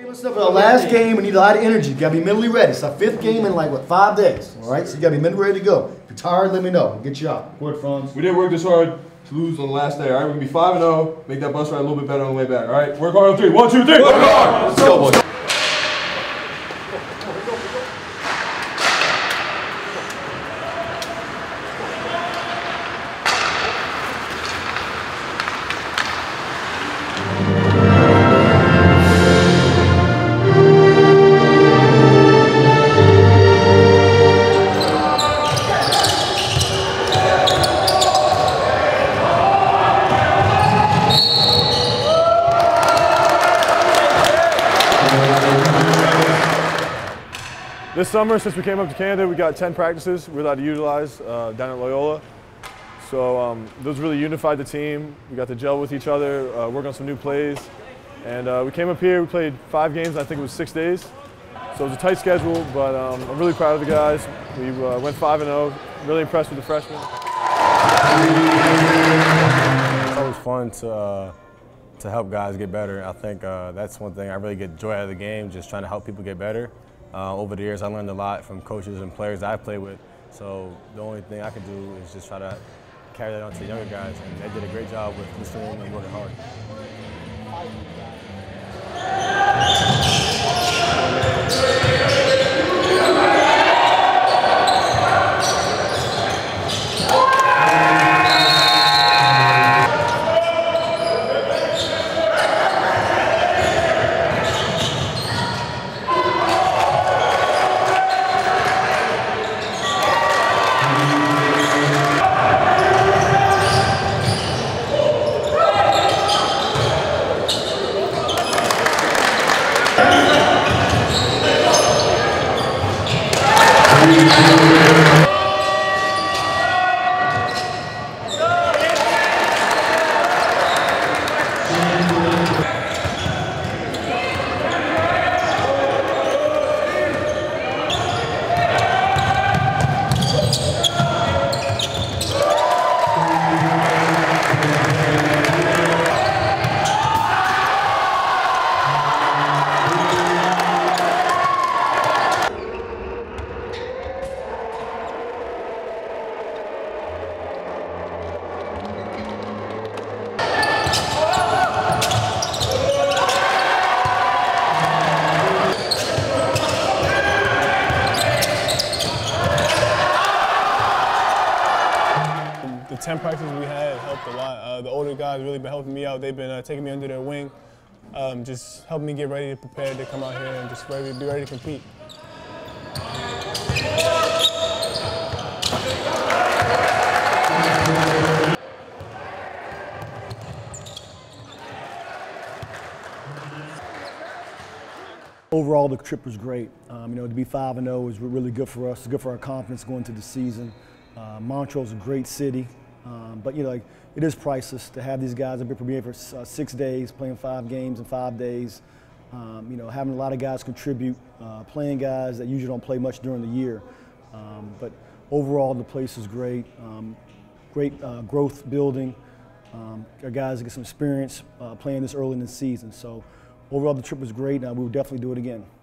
Stuff for our last game, we need a lot of energy. You gotta be mentally ready. It's our 5th game in like, what, 5 days, all right? So you gotta be mentally ready to go. If you're tired, let me know. We'll get you out. Word, Franz. We didn't work this hard to lose on the last day, all right? We're gonna be 5-0, make that bus ride a little bit better on the way back, all right? Work hard on 3. 1, 2, 3. Work hard! Let's go, boys. This summer, since we came up to Canada, we got 10 practices we're allowed to utilize down at Loyola. So those really unified the team. We got to gel with each other, work on some new plays. And we came up here, we played 5 games, I think it was 6 days. So it was a tight schedule, but I'm really proud of the guys. We went 5-0, really impressed with the freshmen. It's always fun to help guys get better. I think that's one thing I really get joy out of the game, just trying to help people get better. Over the years, I learned a lot from coaches and players that I played with. So the only thing I can do is just try to carry that on to the younger guys. And they did a great job with listening and working hard. The 10 practices we had helped a lot. The older guys really been helping me out. They've been taking me under their wing, just helping me get ready to prepare to come out here and just be ready to compete. Overall, the trip was great. You know, to be 5-0 is really good for us. It's good for our confidence going into the season. Montreal's a great city, but you know, like, it is priceless to have these guys. I've been preparing for 6 days, playing 5 games in 5 days. You know, having a lot of guys contribute, playing guys that usually don't play much during the year. But overall, the place is great. Great growth building. Our guys get some experience playing this early in the season. So overall, the trip was great. We will definitely do it again.